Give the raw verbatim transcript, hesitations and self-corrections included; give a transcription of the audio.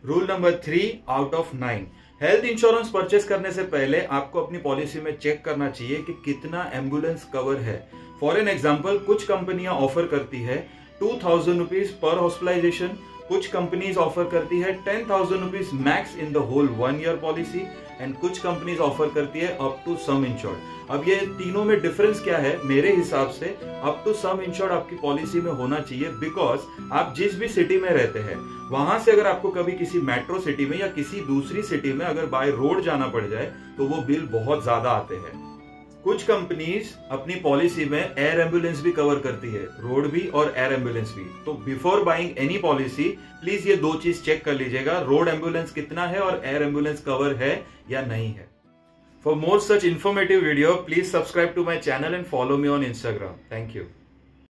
Rule number three out of nine, health insurance purchase करने से पहले आपको अपनी पॉलिसी में चेक करना चाहिए कि कितना एम्बुलेंस कवर है। फॉर एन एग्जाम्पल, कुछ कंपनियां ऑफर करती है टू थाउजेंड रुपीज पर हॉस्पिटलाइजेशन, कुछ कंपनीज ऑफर करती है ten thousand rupees max in the whole one year policy, and कुछ कंपनीज ऑफर करती है अप टू सम इंश्योर्ड। अब ये तीनों में डिफरेंस क्या है? मेरे हिसाब से अप टू सम इंश्योर्ड आपकी पॉलिसी में होना चाहिए, बिकॉज आप जिस भी सिटी में रहते हैं वहां से अगर आपको कभी किसी मेट्रो सिटी में या किसी दूसरी सिटी में अगर बाय रोड जाना पड़ जाए तो वो बिल बहुत ज्यादा आते हैं। कुछ कंपनीज अपनी पॉलिसी में एयर एम्बुलेंस भी कवर करती है, रोड भी और एयर एम्बुलेंस भी। तो before buying any policy please ये दो चीज चेक कर लीजिएगा, रोड एम्बुलेंस कितना है और एयर एम्बुलेंस कवर है या नहीं है। For more such informative video please subscribe to my channel and follow me on Instagram. Thank you.